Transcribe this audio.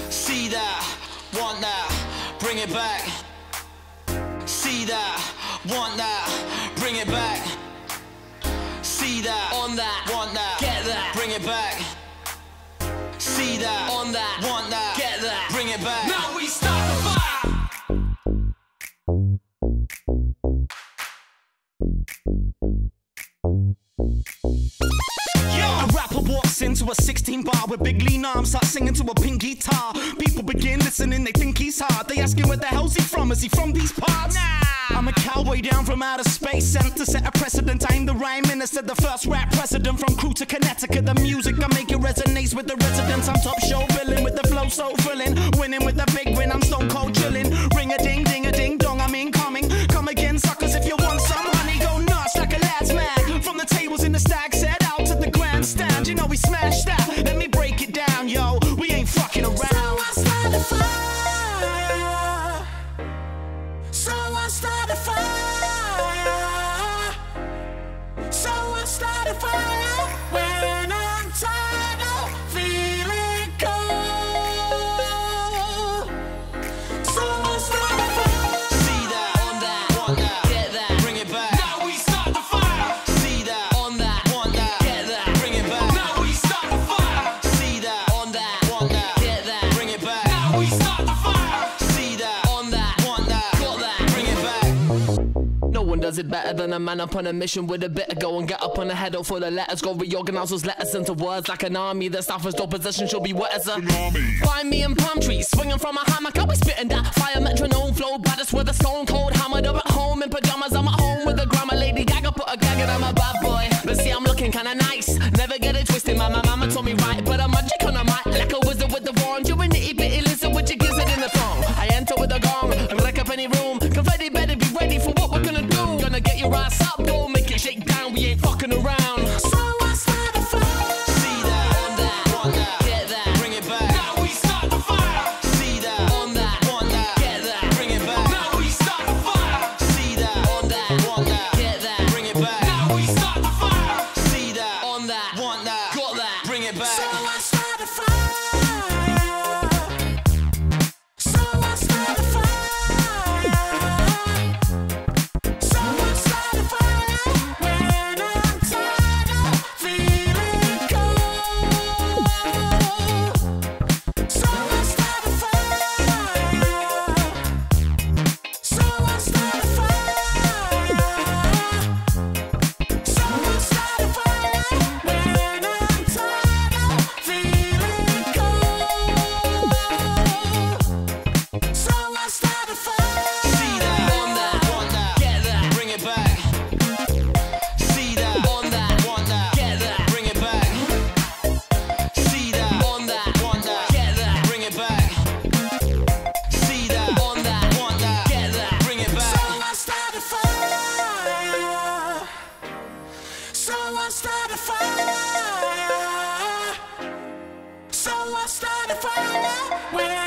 See that, want that, bring it back. See that, want that, bring it back. See that, on that, want that, get that, bring it back. See that, on that, want that, get that, bring it back. Now we start the fire. A rapper walks into a 16 bar with big lean arms, starts singing to a pink guitar. People begin listening, they think he's hard. They ask him where the hell's he from, is he from these parts? Nah. I'm a cowboy down from outer space, sent to set a precedent. I'm the rhyme minister, the first rap president. From Crew to Connecticut, the music I make it resonates with the residents. I'm top show villain with the flow so thrilling. Winning with a big win, I'm stone cold chillin'. Ring a ding dong, I'm incoming. Come again, suckers, if you want some honey. Go nuts like a lad's man. From the tables in the stag set out to the grandstand. You know we smashed that, let me break it down, yo. We ain't fucking around. So I start a fire. So I start a fire. So I start a fire when I'm tired of feeling cold. So I start a fire. See that, on that, want that, get that, bring it back. Now we start the fire. See that, on that, want that, get that, bring it back. Now we start the fire. See that, on that, want that, get that, bring it back. Now we start the fire. See that, on that, want that, got that, bring it back. No one does it better than a man up on a mission with a bit to go and get up on a header full of letters. Go reorganize those letters into words like an army. The staff is opposition should be wet as a find me in palm trees, swinging from a hammock. I'll be spitting that fire metronome flow, baddest with a stone cold hammered up at home in pajamas. I'm at home with a grammar. Lady Gaga put a gag and I'm a bad boy. But see, I'm looking kinda nice. Never get it twisted, my mama told me right, but I'm magic on a mic like a wizard with the wand. You're an itty bitty lizard with your gizzard in the thong. I enter with a gong and wreck up any room. Confetti better be ready for what we're gonna do. Gonna get your ass up, go make it shake down. We ain't fucking around. So I start a fire. See that, on that, want that, get that, bring it back. Now we start the fire. See that, on that, want that, get that, bring it back. Now we start the fire. See that, on that, want that, get that, bring it back. Now we start the fire. See that, on that, want that, got that, bring it back. So I start a fire. So I start a fire. So I start a fire when I'm tired of feeling cold. So I start a fire. So I start a fire. So I start a fire when I'm tired of feeling cold. So I start a fire. See that, on that, want that, get that, bring it back. See that, on that, want that, get that, bring it back. See that, on that, want that, get that, bring it back. See that, on that, want that, get that, bring it So back. I start a fire. So I start a fire. So I start a fire when